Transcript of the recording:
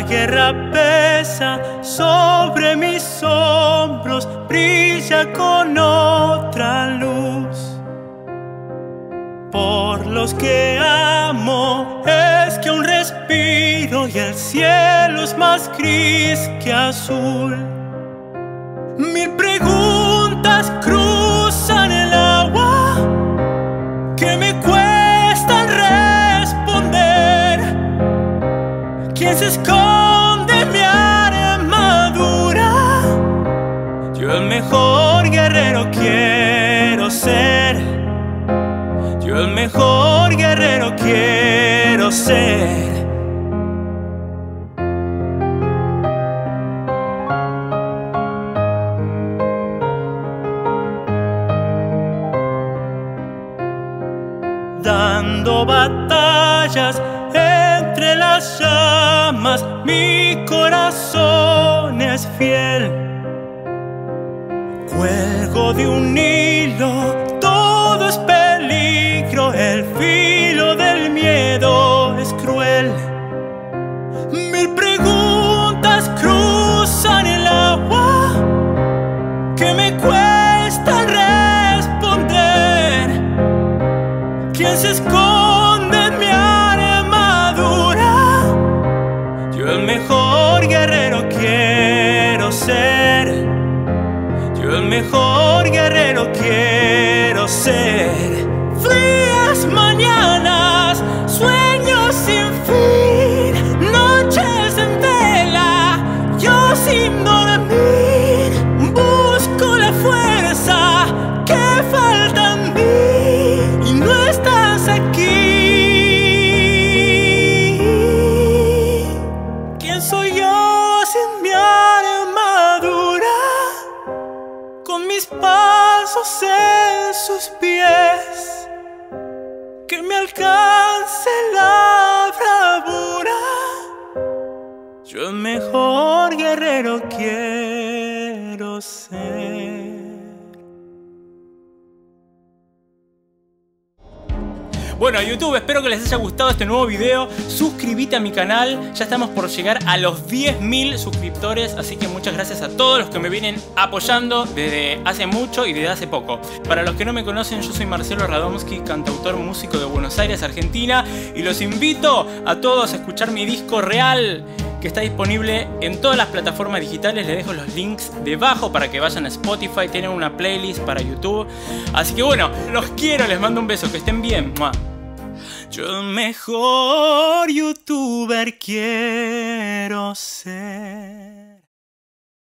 guerra pesa sobre mis hombros, brilla con otra luz. Por los que amo es que aún respiro y el cielo es más gris que azul. Mil preguntas cruzan el agua que me cuestan responder. ¿Quién se esconde en mi armadura? Yo el mejor guerrero quiero ser. Yo el mejor guerrero quiero ser. Dando batallas entre las llamas, mi corazón es fiel. Cuelgo de un hilo, todo es peligro, el filo del miedo es cruel. Mil preguntas cruzan el agua que me cuestan responder. ¿Quién se esconde en mi armadura? Yo el mejor guerrero quiero ser. Yo el mejor guerrero quiero ser. Frías mañanas, sueños sin fin, noches en vela, yo sin dormir. Busco la fuerza que falta en mí y no estás aquí. ¿Quién soy yo sin mi armadura? Con mis pasos en sus pies, que me alcance la bravura. Yo el mejor guerrero quiero ser. Bueno, YouTube, espero que les haya gustado este nuevo video. Suscríbete a mi canal, ya estamos por llegar a los 10.000 suscriptores, así que muchas gracias a todos los que me vienen apoyando desde hace mucho y desde hace poco. Para los que no me conocen, yo soy Marcelo Radomski, cantautor, músico de Buenos Aires, Argentina, y los invito a todos a escuchar mi disco Real, que está disponible en todas las plataformas digitales. Les dejo los links debajo para que vayan a Spotify, tienen una playlist para YouTube. Así que bueno, los quiero, les mando un beso, que estén bien. ¡Mua! Yo el mejor youtuber quiero